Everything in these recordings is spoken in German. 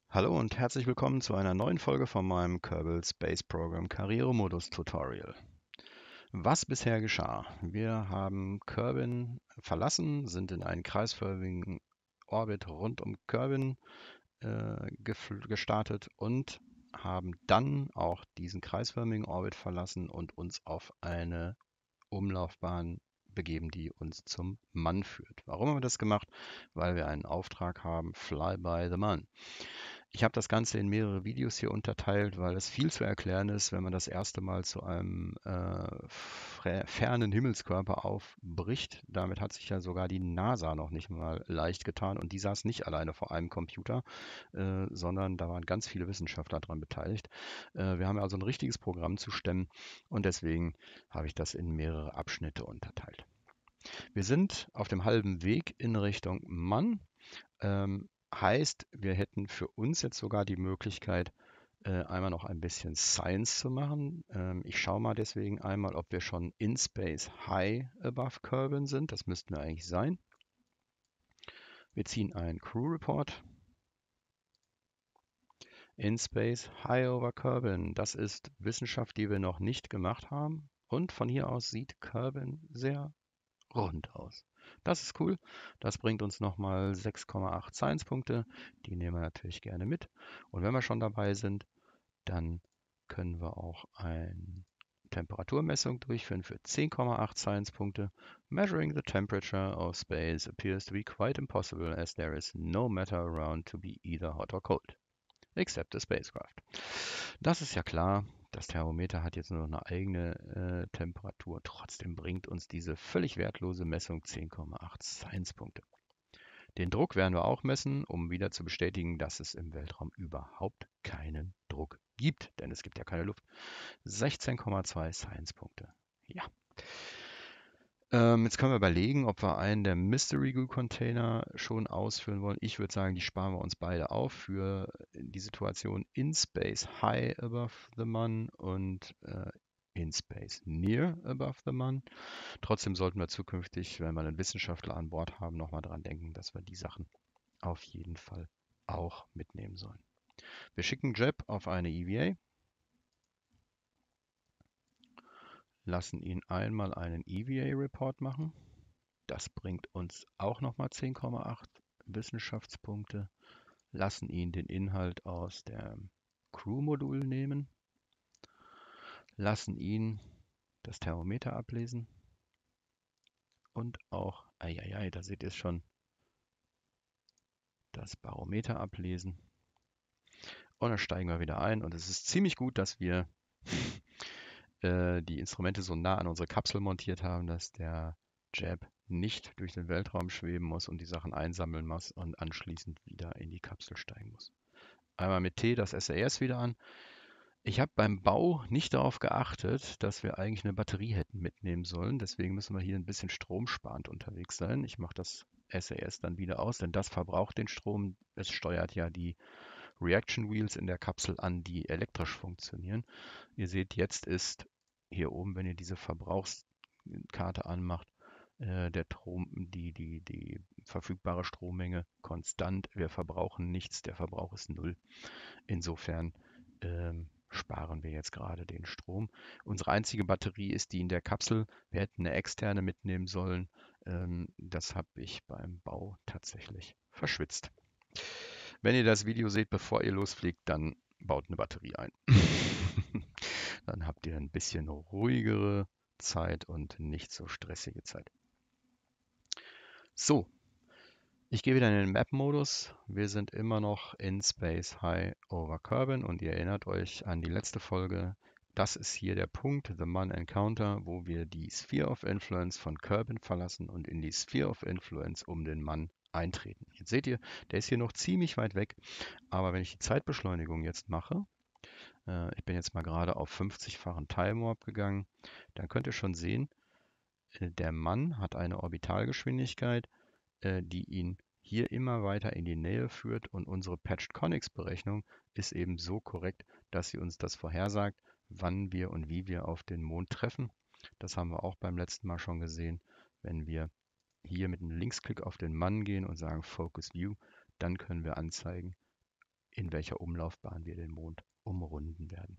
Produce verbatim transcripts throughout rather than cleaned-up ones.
Hallo und herzlich willkommen zu einer neuen Folge von meinem Kerbal Space Program Karrieremodus Tutorial. Was bisher geschah? Wir haben Kerbin verlassen, sind in einen kreisförmigen Orbit rund um Kerbin äh, gestartet und haben dann auch diesen kreisförmigen Orbit verlassen und uns auf eine Umlaufbahn begeben, die uns zum Mann führt. Warum haben wir das gemacht? Weil wir einen Auftrag haben, Fly by the Mun. Ich habe das Ganze in mehrere Videos hier unterteilt, weil es viel zu erklären ist, wenn man das erste Mal zu einem äh, fernen Himmelskörper aufbricht. Damit hat sich ja sogar die NASA noch nicht mal leicht getan und die saß nicht alleine vor einem Computer, äh, sondern da waren ganz viele Wissenschaftler dran beteiligt. Äh, wir haben also ein richtiges Programm zu stemmen und deswegen habe ich das in mehrere Abschnitte unterteilt. Wir sind auf dem halben Weg in Richtung Mann. Ähm, heißt, wir hätten für uns jetzt sogar die Möglichkeit, äh, einmal noch ein bisschen Science zu machen. Ähm, ich schaue mal deswegen einmal, ob wir schon in Space High above Kerbin sind. Das müssten wir eigentlich sein. Wir ziehen einen Crew Report. In Space High over Kerbin. Das ist Wissenschaft, die wir noch nicht gemacht haben. Und von hier aus sieht Kerbin sehr rund aus. Das ist cool. Das bringt uns nochmal sechs Komma acht Science-Punkte. Die nehmen wir natürlich gerne mit. Und wenn wir schon dabei sind, dann können wir auch eine Temperaturmessung durchführen für zehn Komma acht Science-Punkte. Measuring the temperature of space appears to be quite impossible as there is no matter around to be either hot or cold, except the spacecraft. Das ist ja klar. Das Thermometer hat jetzt nur noch eine eigene äh, Temperatur. Trotzdem bringt uns diese völlig wertlose Messung zehn Komma acht Science-Punkte. Den Druck werden wir auch messen, um wieder zu bestätigen, dass es im Weltraum überhaupt keinen Druck gibt, denn es gibt ja keine Luft. sechzehn Komma zwei Science-Punkte. Ja. Ähm, jetzt können wir überlegen, ob wir einen der Mystery Goo Container schon ausführen wollen. Ich würde sagen, die sparen wir uns beide auf für die Situation in Space High above the Mun und äh, in Space Near above the Mun. Trotzdem sollten wir zukünftig, wenn wir einen Wissenschaftler an Bord haben, nochmal dran denken, dass wir die Sachen auf jeden Fall auch mitnehmen sollen. Wir schicken Jeb auf eine E V A, lassen ihn einmal einen E V A-Report machen. Das bringt uns auch nochmal zehn Komma acht Wissenschaftspunkte, lassen ihn den Inhalt aus dem Crew-Modul nehmen, lassen ihn das Thermometer ablesen und auch, eieiei, da seht ihr es schon, das Barometer ablesen. Und dann steigen wir wieder ein und es ist ziemlich gut, dass wir äh, die Instrumente so nah an unsere Kapsel montiert haben, dass der Jab nicht durch den Weltraum schweben muss und die Sachen einsammeln muss und anschließend wieder in die Kapsel steigen muss. Einmal mit T das S A S wieder an. Ich habe beim Bau nicht darauf geachtet, dass wir eigentlich eine Batterie hätten mitnehmen sollen. Deswegen müssen wir hier ein bisschen stromsparend unterwegs sein. Ich mache das S A S dann wieder aus, denn das verbraucht den Strom. Es steuert ja die Reaction Wheels in der Kapsel an, die elektrisch funktionieren. Ihr seht, jetzt ist hier oben, wenn ihr diese Verbrauchskarte anmacht, äh, der Strom, die, die, die verfügbare Strommenge konstant. Wir verbrauchen nichts, der Verbrauch ist null. Insofern ähm, sparen wir jetzt gerade den Strom. Unsere einzige Batterie ist die in der Kapsel. Wir hätten eine externe mitnehmen sollen. Ähm, das habe ich beim Bau tatsächlich verschwitzt. Wenn ihr das Video seht, bevor ihr losfliegt, dann baut eine Batterie ein. Dann habt ihr ein bisschen ruhigere Zeit und nicht so stressige Zeit. So, ich gehe wieder in den Map-Modus. Wir sind immer noch in Space High over Kerbin und ihr erinnert euch an die letzte Folge. Das ist hier der Punkt, The Mun Encounter, wo wir die Sphere of Influence von Kerbin verlassen und in die Sphere of Influence um den Mann eintreten. Jetzt seht ihr, der ist hier noch ziemlich weit weg, aber wenn ich die Zeitbeschleunigung jetzt mache, äh, ich bin jetzt mal gerade auf fünfzig-fachen Time Warp gegangen, dann könnt ihr schon sehen, äh, der Mann hat eine Orbitalgeschwindigkeit, äh, die ihn hier immer weiter in die Nähe führt und unsere Patched Conics Berechnung ist eben so korrekt, dass sie uns das vorhersagt, wann wir und wie wir auf den Mond treffen. Das haben wir auch beim letzten Mal schon gesehen. Wenn wir hier mit einem Linksklick auf den Mann gehen und sagen Focus View, dann können wir anzeigen, in welcher Umlaufbahn wir den Mond umrunden werden.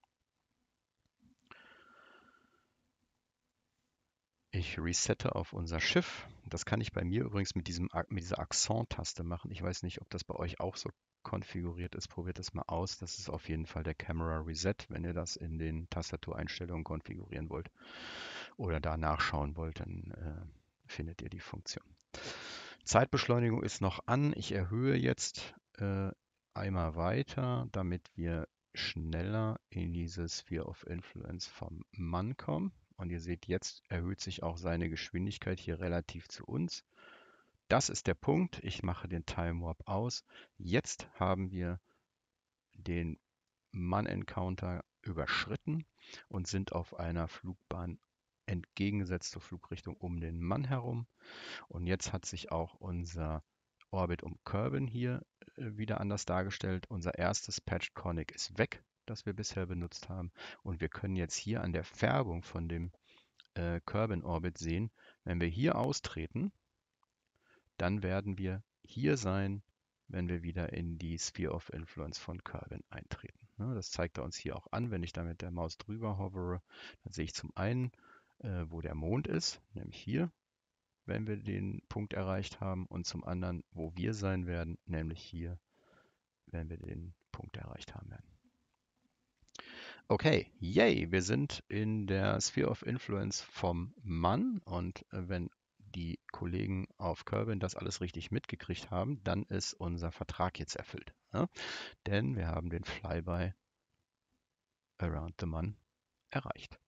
Ich resette auf unser Schiff. Das kann ich bei mir übrigens mit, diesem, mit dieser Accent-Taste machen. Ich weiß nicht, ob das bei euch auch so konfiguriert ist. Probiert das mal aus. Das ist auf jeden Fall der Camera Reset, wenn ihr das in den Tastatureinstellungen konfigurieren wollt oder da nachschauen wollt, dann äh, findet ihr die Funktion. Zeitbeschleunigung ist noch an. Ich erhöhe jetzt äh, einmal weiter, damit wir schneller in diese Sphere of Influence vom Mann kommen. Und ihr seht, jetzt erhöht sich auch seine Geschwindigkeit hier relativ zu uns. Das ist der Punkt. Ich mache den Time Warp aus. Jetzt haben wir den Mann-Encounter überschritten und sind auf einer Flugbahn entgegengesetzt zur Flugrichtung um den Mann herum. Und jetzt hat sich auch unser Orbit um Kerbin hier äh, wieder anders dargestellt. Unser erstes Patched Conic ist weg, das wir bisher benutzt haben. Und wir können jetzt hier an der Färbung von dem äh, Kerbin-Orbit sehen, wenn wir hier austreten, dann werden wir hier sein, wenn wir wieder in die Sphere of Influence von Kerbin eintreten. Ne, das zeigt er uns hier auch an. Wenn ich da mit der Maus drüber hovere, dann sehe ich zum einen, äh, wo der Mond ist, nämlich hier, wenn wir den Punkt erreicht haben, und zum anderen, wo wir sein werden, nämlich hier, wenn wir den Punkt erreicht haben werden. Okay, yay, wir sind in der Sphere of Influence vom Mann, und äh, wenn die Kollegen auf Kerbin das alles richtig mitgekriegt haben, dann ist unser Vertrag jetzt erfüllt. Ja? Denn wir haben den Flyby Around the Mun erreicht.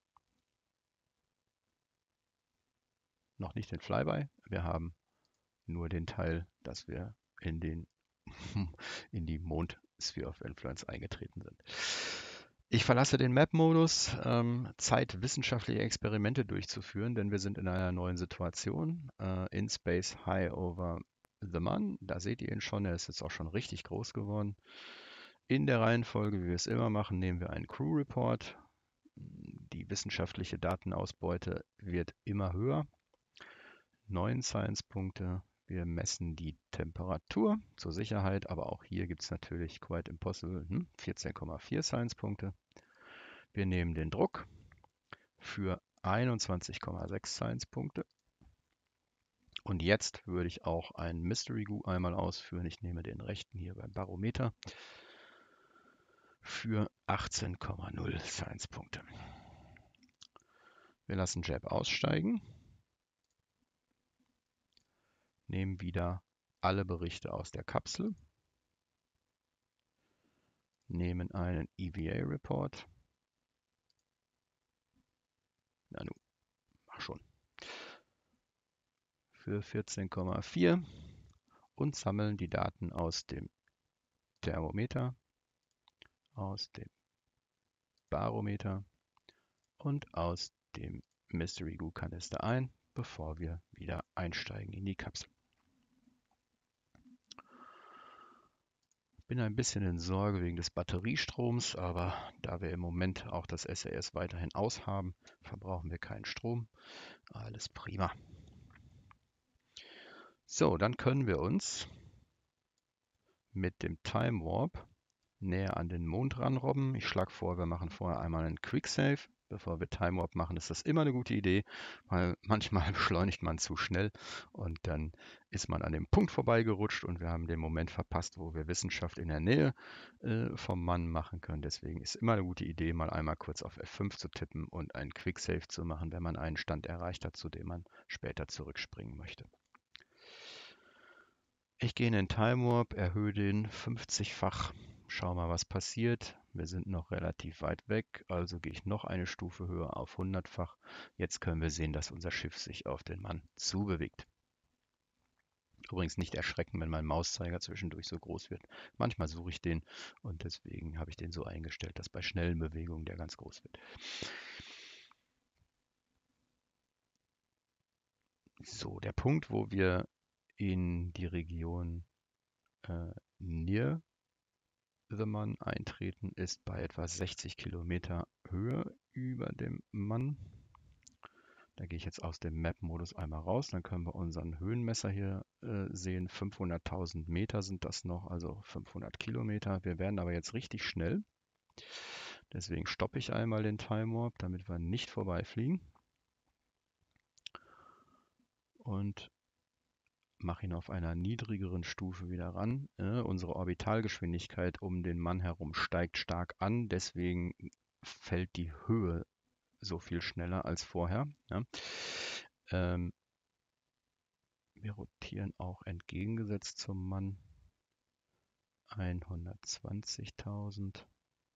Noch nicht den Flyby, wir haben nur den Teil, dass wir in, den, in die Mond Sphere of Influence eingetreten sind. Ich verlasse den Map-Modus, ähm, Zeit, wissenschaftliche Experimente durchzuführen, denn wir sind in einer neuen Situation. Äh, in Space High over the Mun, da seht ihr ihn schon, er ist jetzt auch schon richtig groß geworden. In der Reihenfolge, wie wir es immer machen, nehmen wir einen Crew Report. Die wissenschaftliche Datenausbeute wird immer höher. Neun Science-Punkte. Wir messen die Temperatur zur Sicherheit, aber auch hier gibt es natürlich Quite Impossible, hm, vierzehn Komma vier Science-Punkte. Wir nehmen den Druck für einundzwanzig Komma sechs Science-Punkte. Und jetzt würde ich auch einen Mystery Goo einmal ausführen. Ich nehme den rechten hier beim Barometer für achtzehn Komma null Science-Punkte. Wir lassen Jab aussteigen, nehmen wieder alle Berichte aus der Kapsel, nehmen einen E V A-Report. Na nu, mach schon. Für vierzehn Komma vier und sammeln die Daten aus dem Thermometer, aus dem Barometer und aus dem Mystery Goo Kanister ein, bevor wir wieder einsteigen in die Kapsel. Bin ein bisschen in Sorge wegen des Batteriestroms, aber da wir im Moment auch das S A S weiterhin aushaben, verbrauchen wir keinen Strom. Alles prima. So, dann können wir uns mit dem Time Warp näher an den Mond ranrobben. Ich schlage vor, wir machen vorher einmal einen Quick Save. Bevor wir Time Warp machen, ist das immer eine gute Idee, weil manchmal beschleunigt man zu schnell und dann ist man an dem Punkt vorbeigerutscht und wir haben den Moment verpasst, wo wir Wissenschaft in der Nähe äh, vom Mann machen können. Deswegen ist immer eine gute Idee, mal einmal kurz auf F fünf zu tippen und einen Quick Save zu machen, wenn man einen Stand erreicht hat, zu dem man später zurückspringen möchte. Ich gehe in den Time Warp, erhöhe den fünfzig-fach. Schau mal, was passiert. Wir sind noch relativ weit weg, also gehe ich noch eine Stufe höher auf hundert-fach. Jetzt können wir sehen, dass unser Schiff sich auf den Mann zubewegt. Übrigens nicht erschrecken, wenn mein Mauszeiger zwischendurch so groß wird. Manchmal suche ich den und deswegen habe ich den so eingestellt, dass bei schnellen Bewegungen der ganz groß wird. So, der Punkt, wo wir in die Region äh, Near the Mun eintreten, ist bei etwa sechzig Kilometer Höhe über dem Mann. Da gehe ich jetzt aus dem Map-Modus einmal raus. Dann können wir unseren Höhenmesser hier äh, sehen. fünfhunderttausend Meter sind das noch, also fünfhundert Kilometer. Wir werden aber jetzt richtig schnell. Deswegen stoppe ich einmal den Time Warp, damit wir nicht vorbeifliegen. Und mache ihn auf einer niedrigeren Stufe wieder ran. Äh, unsere Orbitalgeschwindigkeit um den Mann herum steigt stark an. Deswegen fällt die Höhe so viel schneller als vorher. Ja. Ähm, wir rotieren auch entgegengesetzt zum Mann. hundertzwanzigtausend.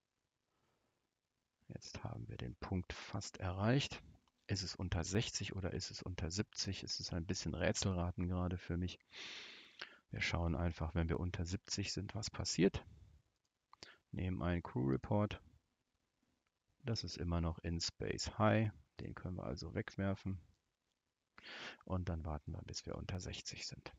Jetzt haben wir den Punkt fast erreicht. Ist es unter sechzig oder ist es unter siebzig? Es ist ein bisschen Rätselraten gerade für mich. Wir schauen einfach, wenn wir unter siebzig sind, was passiert. Nehmen einen Crew Report. Das ist immer noch in Space High. Den können wir also wegwerfen. Und dann warten wir, bis wir unter sechzig sind.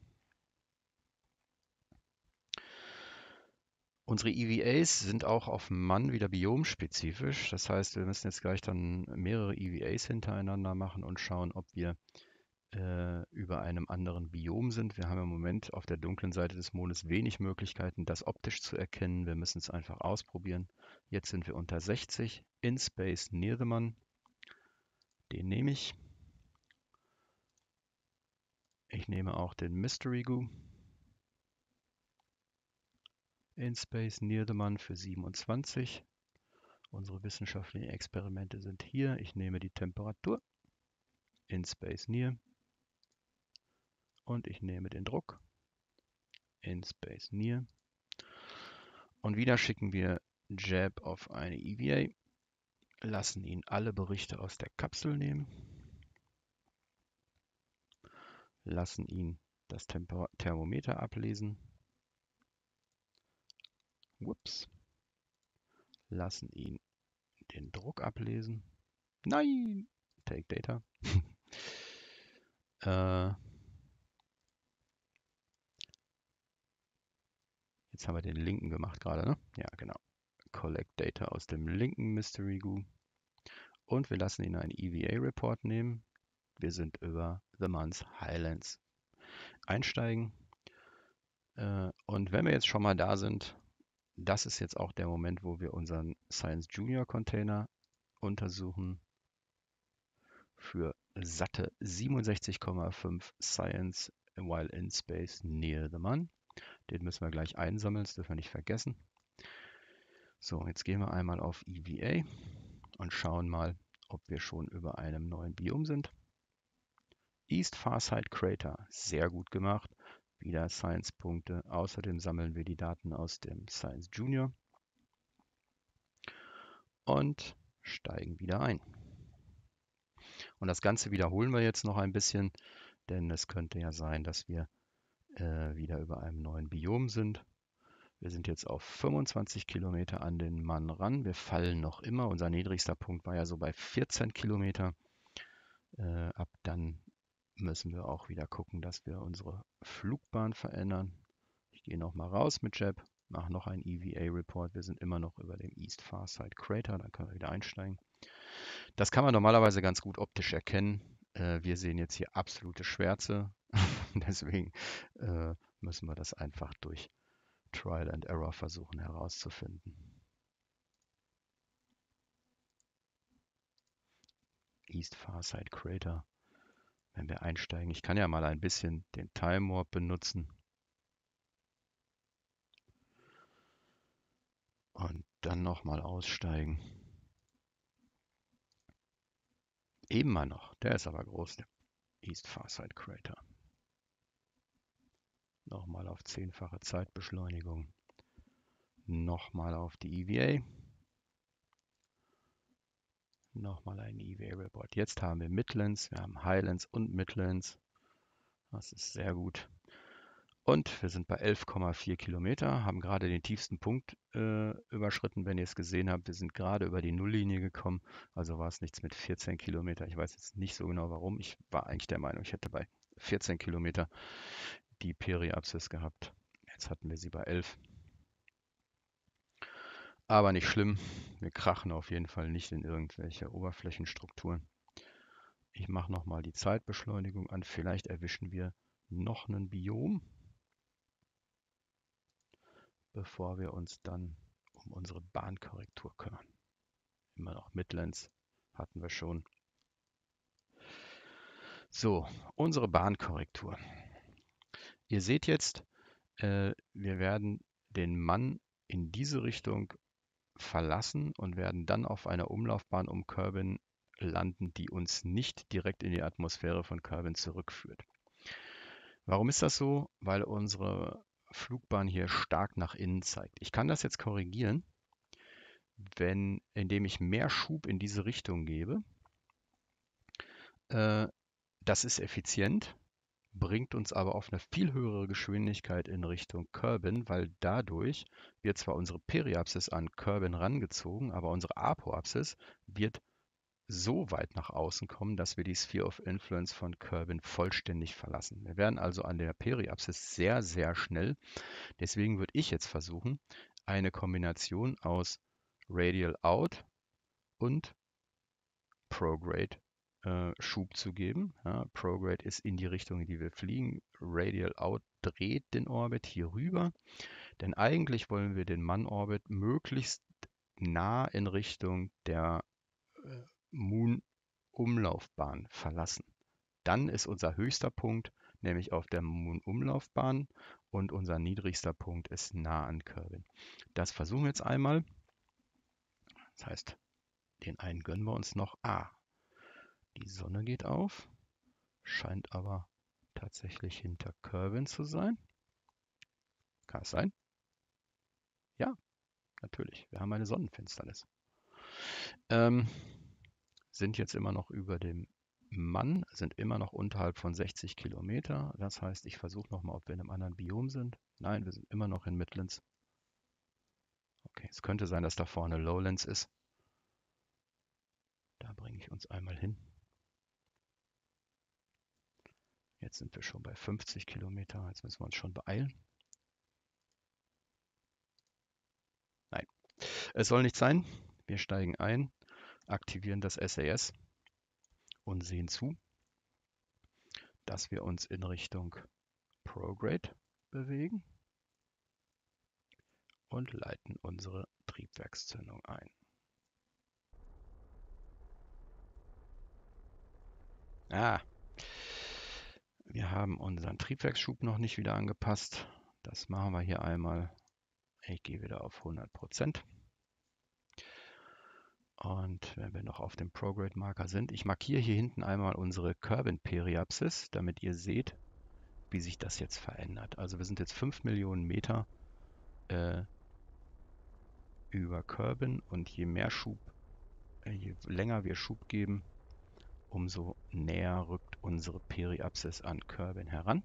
Unsere E V As sind auch auf Mann wieder biomspezifisch. Das heißt, wir müssen jetzt gleich dann mehrere E V As hintereinander machen und schauen, ob wir äh, über einem anderen Biom sind. Wir haben im Moment auf der dunklen Seite des Mondes wenig Möglichkeiten, das optisch zu erkennen. Wir müssen es einfach ausprobieren. Jetzt sind wir unter sechzig, in Space near the Sun. Den nehme ich. Ich nehme auch den Mystery Goo. In Space near the Sun für siebenundzwanzig. Unsere wissenschaftlichen Experimente sind hier. Ich nehme die Temperatur. In Space near. Und ich nehme den Druck. In Space near. Und wieder schicken wir Jab auf eine E V A. Lassen ihn alle Berichte aus der Kapsel nehmen. Lassen ihn das Temper Thermometer ablesen. Ups. Lassen ihn den Druck ablesen. Nein! Take Data. äh, jetzt haben wir den linken gemacht gerade, ne? Ja, genau. Collect Data aus dem linken Mystery Goo. Und wir lassen ihn einen E V A-Report nehmen. Wir sind über The Mans Highlands. Einsteigen. Äh, und wenn wir jetzt schon mal da sind, das ist jetzt auch der Moment, wo wir unseren Science Junior Container untersuchen für satte siebenundsechzig Komma fünf Science while in space near the Sun. Den müssen wir gleich einsammeln, das dürfen wir nicht vergessen. So, jetzt gehen wir einmal auf E V A und schauen mal, ob wir schon über einem neuen Biom sind. East Farside Crater, sehr gut gemacht. Wieder Science-Punkte. Außerdem sammeln wir die Daten aus dem Science Junior und steigen wieder ein. Und das Ganze wiederholen wir jetzt noch ein bisschen, denn es könnte ja sein, dass wir äh, wieder über einem neuen Biom sind. Wir sind jetzt auf fünfundzwanzig Kilometer an den Mann ran. Wir fallen noch immer. Unser niedrigster Punkt war ja so bei vierzehn Kilometer. Äh, ab dann müssen wir auch wieder gucken, dass wir unsere Flugbahn verändern. Ich gehe noch mal raus mit Jab, mache noch einen E V A-Report. Wir sind immer noch über dem East Farside Crater. Dann können wir wieder einsteigen. Das kann man normalerweise ganz gut optisch erkennen. Äh, wir sehen jetzt hier absolute Schwärze. Deswegen äh, müssen wir das einfach durch Trial and Error versuchen herauszufinden. East Farside Crater. Wenn wir einsteigen, ich kann ja mal ein bisschen den Time Warp benutzen. Und dann nochmal aussteigen. Immer noch, der ist aber groß, der East Farside Crater. Nochmal auf zehnfache Zeitbeschleunigung. Nochmal auf die E V A. Nochmal ein E V A-Report. Jetzt haben wir Midlands, wir haben Highlands und Midlands. Das ist sehr gut. Und wir sind bei elf Komma vier Kilometer, haben gerade den tiefsten Punkt äh, überschritten. Wenn ihr es gesehen habt, wir sind gerade über die Nulllinie gekommen. Also war es nichts mit vierzehn Kilometer. Ich weiß jetzt nicht so genau warum. Ich war eigentlich der Meinung, ich hätte bei vierzehn Kilometer die Periapsis gehabt. Jetzt hatten wir sie bei elf. Aber nicht schlimm. Wir krachen auf jeden Fall nicht in irgendwelche Oberflächenstrukturen. Ich mache nochmal die Zeitbeschleunigung an. Vielleicht erwischen wir noch ein Biom, bevor wir uns dann um unsere Bahnkorrektur kümmern. Immer noch Midlands hatten wir schon. So, unsere Bahnkorrektur. Ihr seht jetzt, äh, wir werden den Mann in diese Richtung verlassen und werden dann auf einer Umlaufbahn um Kerbin landen, die uns nicht direkt in die Atmosphäre von Kerbin zurückführt. Warum ist das so? Weil unsere Flugbahn hier stark nach innen zeigt. Ich kann das jetzt korrigieren, wenn, indem ich mehr Schub in diese Richtung gebe. Äh, das ist effizient, bringt uns aber auf eine viel höhere Geschwindigkeit in Richtung Kerbin, weil dadurch wird zwar unsere Periapsis an Kerbin rangezogen, aber unsere Apoapsis wird so weit nach außen kommen, dass wir die Sphere of Influence von Kerbin vollständig verlassen. Wir werden also an der Periapsis sehr, sehr schnell. Deswegen würde ich jetzt versuchen, eine Kombination aus Radial Out und Prograde äh, Schub zu geben. Ja, Prograde ist in die Richtung, in die wir fliegen. Radial Out dreht den Orbit hier rüber. Denn eigentlich wollen wir den Mann-Orbit möglichst nah in Richtung der äh, Moon-Umlaufbahn verlassen. Dann ist unser höchster Punkt nämlich auf der Moon-Umlaufbahn und unser niedrigster Punkt ist nah an Kerbin. Das versuchen wir jetzt einmal. Das heißt, den einen gönnen wir uns noch. Ah, die Sonne geht auf, scheint aber tatsächlich hinter Kerbin zu sein. Kann es sein? Ja, natürlich. Wir haben eine Sonnenfinsternis. Ähm, sind jetzt immer noch über dem Mann, sind immer noch unterhalb von sechzig Kilometer. Das heißt, ich versuche nochmal, ob wir in einem anderen Biom sind. Nein, wir sind immer noch in Midlands. Okay, es könnte sein, dass da vorne Lowlands ist. Da bringe ich uns einmal hin. Jetzt sind wir schon bei fünfzig Kilometer. Jetzt müssen wir uns schon beeilen. Nein, es soll nicht sein. Wir steigen ein, aktivieren das S A S und sehen zu, dass wir uns in Richtung Prograde bewegen und leiten unsere Triebwerkszündung ein. Ah, wir haben unseren Triebwerksschub noch nicht wieder angepasst. Das machen wir hier einmal. Ich gehe wieder auf hundert Prozent. Und wenn wir noch auf dem Prograde-Marker sind, ich markiere hier hinten einmal unsere Kerbin-Periapsis, damit ihr seht, wie sich das jetzt verändert. Also wir sind jetzt fünf Millionen Meter äh, über Kerbin und je mehr Schub, äh, je länger wir Schub geben, umso näher rückt unsere Periapsis an Kerbin heran.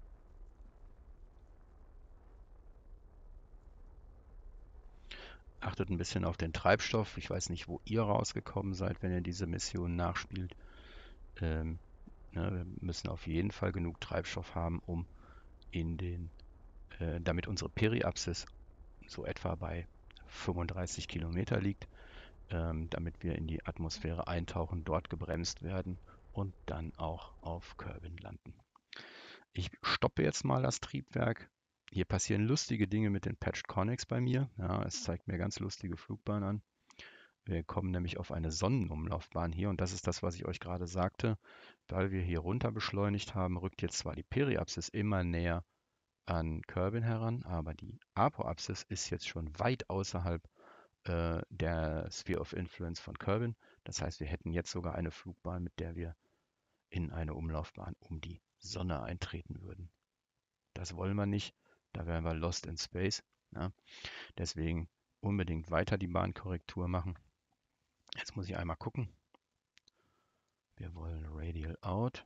Achtet ein bisschen auf den Treibstoff. Ich weiß nicht, wo ihr rausgekommen seid, wenn ihr diese Mission nachspielt. Ähm, ne, wir müssen auf jeden Fall genug Treibstoff haben, um in den, äh, damit unsere Periapsis so etwa bei fünfunddreißig Kilometer liegt, ähm, damit wir in die Atmosphäre eintauchen, dort gebremst werden und dann auch auf Kerbin landen. Ich stoppe jetzt mal das Triebwerk. Hier passieren lustige Dinge mit den Patched Connex bei mir. Ja, es zeigt mir ganz lustige Flugbahnen an. Wir kommen nämlich auf eine Sonnenumlaufbahn hier und das ist das, was ich euch gerade sagte. Weil wir hier runter beschleunigt haben, rückt jetzt zwar die Periapsis immer näher an Kerbin heran, aber die Apoapsis ist jetzt schon weit außerhalb äh, der Sphere of Influence von Kerbin. Das heißt, wir hätten jetzt sogar eine Flugbahn, mit der wir in eine Umlaufbahn um die Sonne eintreten würden. Das wollen wir nicht, da wären wir lost in space. Ja. Deswegen unbedingt weiter die Bahnkorrektur machen. Jetzt muss ich einmal gucken. Wir wollen Radial Out.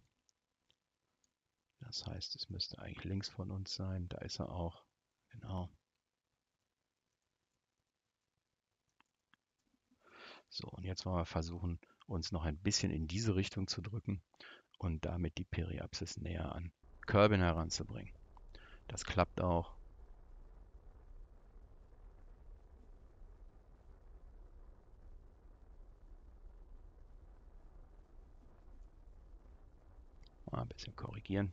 Das heißt, es müsste eigentlich links von uns sein. Da ist er auch. Genau. So, und jetzt wollen wir versuchen, uns noch ein bisschen in diese Richtung zu drücken und damit die Periapsis näher an Kerbin heranzubringen. Das klappt auch. Mal ein bisschen korrigieren.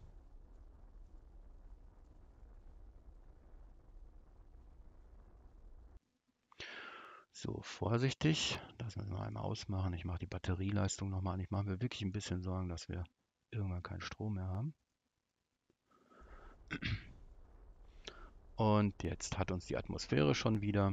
So, vorsichtig. Das müssen wir einmal ausmachen. Ich mache die Batterieleistung nochmal an. Ich mache mir wirklich ein bisschen Sorgen, dass wir irgendwann keinen Strom mehr haben. Und jetzt hat uns die Atmosphäre schon wieder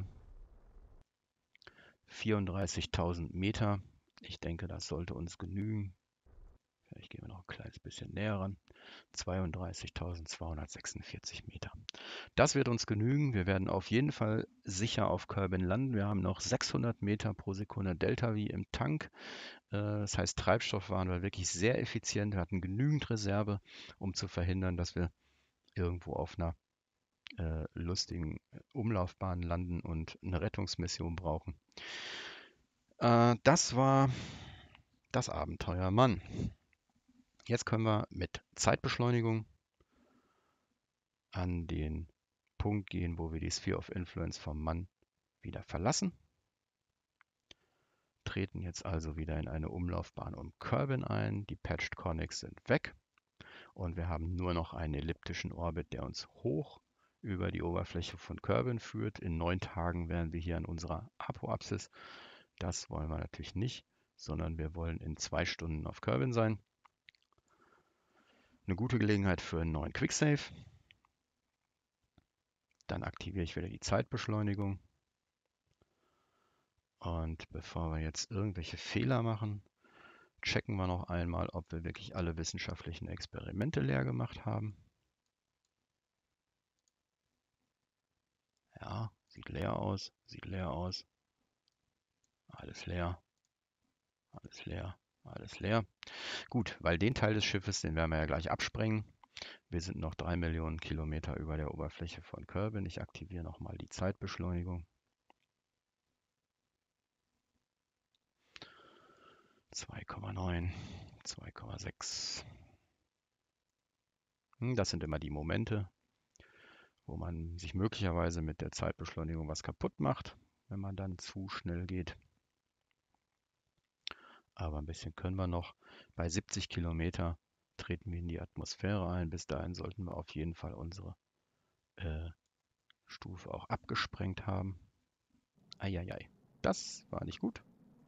vierunddreißigtausend Meter. Ich denke, das sollte uns genügen. Vielleicht gehen wir noch ein kleines bisschen näher ran. zweiunddreißigtausendzweihundertsechsundvierzig Meter. Das wird uns genügen. Wir werden auf jeden Fall sicher auf Kerbin landen. Wir haben noch sechshundert Meter pro Sekunde Delta V im Tank. Das heißt, Treibstoff waren wir wirklich sehr effizient. Wir hatten genügend Reserve, um zu verhindern, dass wir irgendwo auf einer äh, lustigen Umlaufbahn landen und eine Rettungsmission brauchen. Äh, das war das Abenteuer Mann. Jetzt können wir mit Zeitbeschleunigung an den Punkt gehen, wo wir die Sphere of Influence vom Mann wieder verlassen. Treten jetzt also wieder in eine Umlaufbahn um Kerbin ein. Die Patched Conics sind weg und wir haben nur noch einen elliptischen Orbit, der uns hoch über die Oberfläche von Kerbin führt. In neun Tagen wären wir hier an unserer Apoapsis. Das wollen wir natürlich nicht, sondern wir wollen in zwei Stunden auf Kerbin sein. Eine gute Gelegenheit für einen neuen Quicksave. Dann aktiviere ich wieder die Zeitbeschleunigung. Und bevor wir jetzt irgendwelche Fehler machen, checken wir noch einmal, ob wir wirklich alle wissenschaftlichen Experimente leer gemacht haben. Ja, sieht leer aus, sieht leer aus. Alles leer, alles leer, alles leer. Gut, weil den Teil des Schiffes, den werden wir ja gleich absprengen. Wir sind noch drei Millionen Kilometer über der Oberfläche von Kerbin. Ich aktiviere nochmal die Zeitbeschleunigung. zwei Komma neun, zwei Komma sechs. Das sind immer die Momente, wo man sich möglicherweise mit der Zeitbeschleunigung was kaputt macht, wenn man dann zu schnell geht. Aber ein bisschen können wir noch. Bei siebzig Kilometer treten wir in die Atmosphäre ein. Bis dahin sollten wir auf jeden Fall unsere äh, Stufe auch abgesprengt haben. Eieiei, das war nicht gut.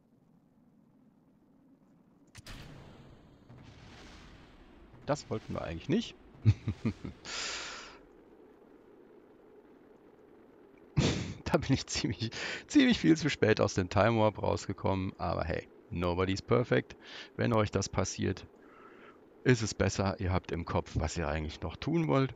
Das wollten wir eigentlich nicht. Da bin ich ziemlich, ziemlich viel zu spät aus dem Time Warp rausgekommen. Aber hey, nobody's perfect. Wenn euch das passiert, ist es besser, ihr habt im Kopf, was ihr eigentlich noch tun wollt.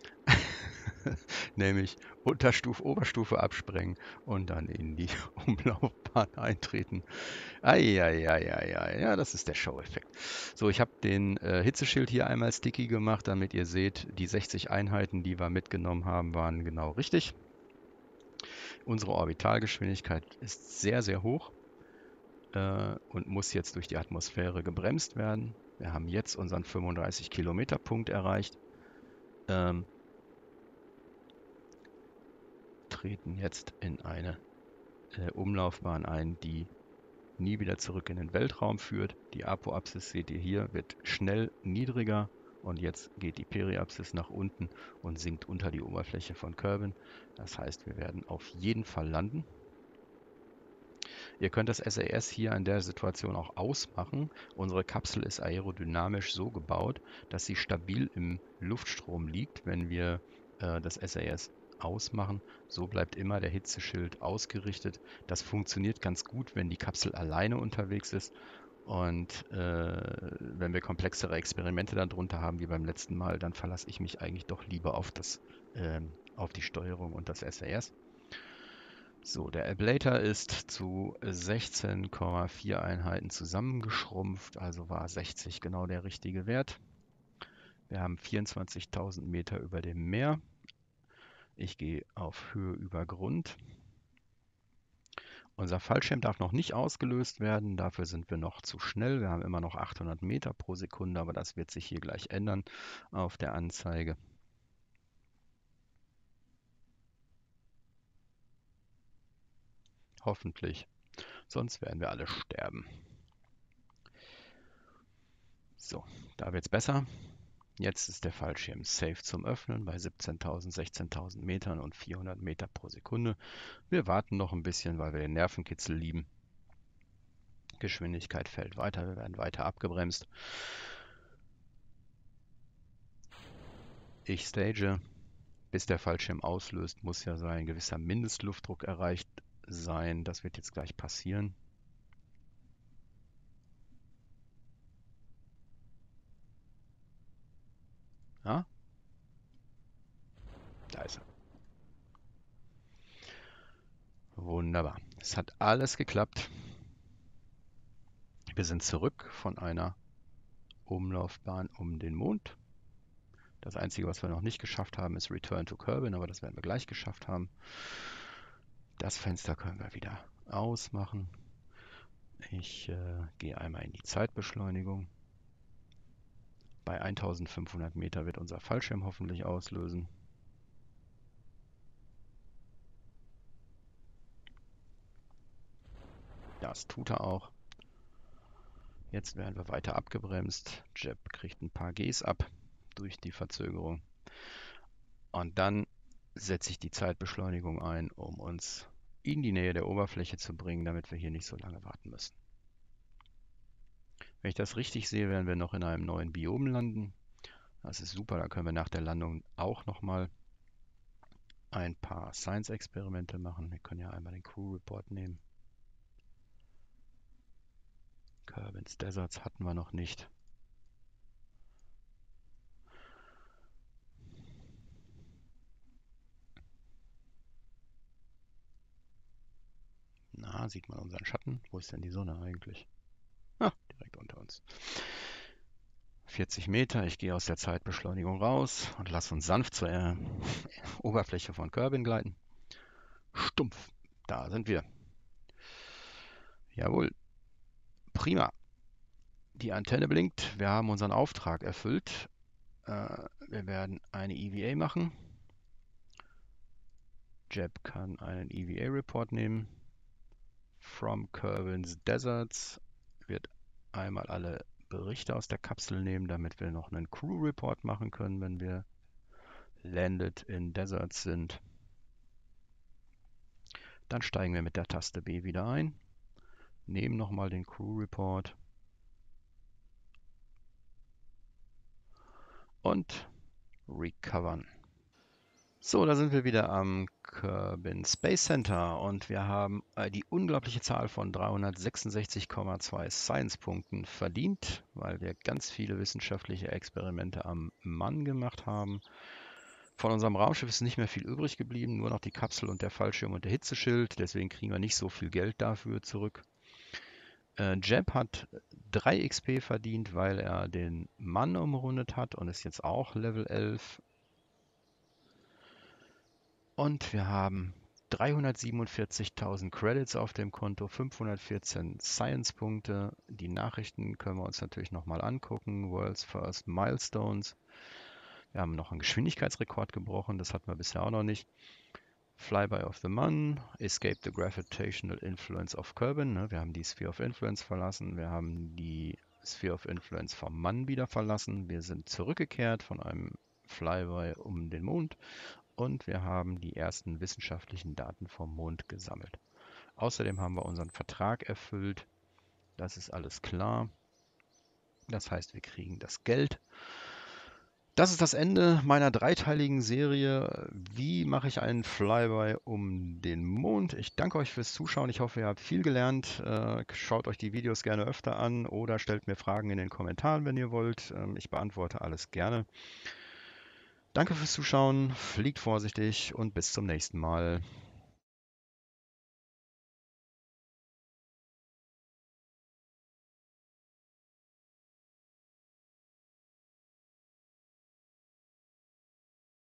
Nämlich Unterstufe, Oberstufe absprengen und dann in die Umlaufbahn eintreten. Eieieiei, ja, das ist der Show-Effekt. So, ich habe den äh, Hitzeschild hier einmal sticky gemacht, damit ihr seht, die sechzig Einheiten, die wir mitgenommen haben, waren genau richtig. Unsere Orbitalgeschwindigkeit ist sehr, sehr hoch äh, und muss jetzt durch die Atmosphäre gebremst werden. Wir haben jetzt unseren fünfunddreißig Kilometer Punkt erreicht. Ähm, treten jetzt in eine äh, Umlaufbahn ein, die nie wieder zurück in den Weltraum führt. Die Apoapsis, seht ihr hier, wird schnell niedriger und jetzt geht die Periapsis nach unten und sinkt unter die Oberfläche von Kerbin. Das heißt, wir werden auf jeden Fall landen. Ihr könnt das S A S hier in der Situation auch ausmachen. Unsere Kapsel ist aerodynamisch so gebaut, dass sie stabil im Luftstrom liegt, wenn wir äh, das S A S ausmachen. So bleibt immer der Hitzeschild ausgerichtet. Das funktioniert ganz gut, wenn die Kapsel alleine unterwegs ist. Und äh, wenn wir komplexere Experimente darunter haben, wie beim letzten Mal, dann verlasse ich mich eigentlich doch lieber auf, das, äh, auf die Steuerung und das S A S. So, der Ablator ist zu sechzehn Komma vier Einheiten zusammengeschrumpft, also war sechzig genau der richtige Wert. Wir haben vierundzwanzigtausend Meter über dem Meer. Ich gehe auf Höhe über Grund. Unser Fallschirm darf noch nicht ausgelöst werden, dafür sind wir noch zu schnell. Wir haben immer noch achthundert Meter pro Sekunde, aber das wird sich hier gleich ändern auf der Anzeige. Hoffentlich, sonst werden wir alle sterben. So, da wird es besser. Jetzt ist der Fallschirm safe zum Öffnen bei siebzehntausend, sechzehntausend Metern und vierhundert Meter pro Sekunde. Wir warten noch ein bisschen, weil wir den Nervenkitzel lieben. Geschwindigkeit fällt weiter, wir werden weiter abgebremst. Ich stage. Bis der Fallschirm auslöst, muss ja sein gewisser Mindestluftdruck erreicht sein. Das wird jetzt gleich passieren. Ja? Da ist er. Wunderbar. Es hat alles geklappt. Wir sind zurück von einer Umlaufbahn um den Mond. Das Einzige, was wir noch nicht geschafft haben, ist Return to Kerbin, aber das werden wir gleich geschafft haben. Das Fenster können wir wieder ausmachen. Ich äh, gehe einmal in die Zeitbeschleunigung. Bei eintausendfünfhundert Meter wird unser Fallschirm hoffentlich auslösen. Das tut er auch. Jetzt werden wir weiter abgebremst. Jeb kriegt ein paar Gs ab durch die Verzögerung. Und dann setze ich die Zeitbeschleunigung ein, um uns in die Nähe der Oberfläche zu bringen, damit wir hier nicht so lange warten müssen. Wenn ich das richtig sehe, werden wir noch in einem neuen Biom landen. Das ist super, da können wir nach der Landung auch nochmal ein paar Science-Experimente machen. Wir können ja einmal den Crew Report nehmen. Kerbin's Deserts hatten wir noch nicht. Na, sieht man unseren Schatten? Wo ist denn die Sonne eigentlich? Ah, direkt unter uns. vierzig Meter, ich gehe aus der Zeitbeschleunigung raus und lasse uns sanft zur äh, Oberfläche von Kerbin gleiten. Stumpf, da sind wir. Jawohl, prima. Die Antenne blinkt, wir haben unseren Auftrag erfüllt. Äh, wir werden eine E V A machen. Jeb kann einen E V A-Report nehmen. From Kerbin's Deserts wird einmal alle Berichte aus der Kapsel nehmen, damit wir noch einen Crew-Report machen können, wenn wir landed in Deserts sind. Dann steigen wir mit der Taste B wieder ein, nehmen nochmal den Crew-Report und recovern. So, da sind wir wieder am Kerbin Space Center und wir haben die unglaubliche Zahl von dreihundertsechsundsechzig Komma zwei Science-Punkten verdient, weil wir ganz viele wissenschaftliche Experimente am Mann gemacht haben. Von unserem Raumschiff ist nicht mehr viel übrig geblieben, nur noch die Kapsel und der Fallschirm und der Hitzeschild, deswegen kriegen wir nicht so viel Geld dafür zurück. Äh, Jeb hat drei X P verdient, weil er den Mann umrundet hat und ist jetzt auch Level elf. Und wir haben dreihundertsiebenundvierzigtausend Credits auf dem Konto, fünfhundertvierzehn Science-Punkte. Die Nachrichten können wir uns natürlich nochmal angucken. World's First Milestones. Wir haben noch einen Geschwindigkeitsrekord gebrochen, das hatten wir bisher auch noch nicht. Flyby of the Mun, Escape the Gravitational Influence of Kerbin. Wir haben die Sphere of Influence verlassen. Wir haben die Sphere of Influence vom Mann wieder verlassen. Wir sind zurückgekehrt von einem Flyby um den Mond. Und wir haben die ersten wissenschaftlichen Daten vom Mond gesammelt. Außerdem haben wir unseren Vertrag erfüllt. Das ist alles klar. Das heißt, wir kriegen das Geld. Das ist das Ende meiner dreiteiligen Serie. Wie mache ich einen Flyby um den Mond? Ich danke euch fürs Zuschauen. Ich hoffe, ihr habt viel gelernt. Schaut euch die Videos gerne öfter an oder stellt mir Fragen in den Kommentaren, wenn ihr wollt. Ich beantworte alles gerne. Danke fürs Zuschauen, fliegt vorsichtig und bis zum nächsten Mal.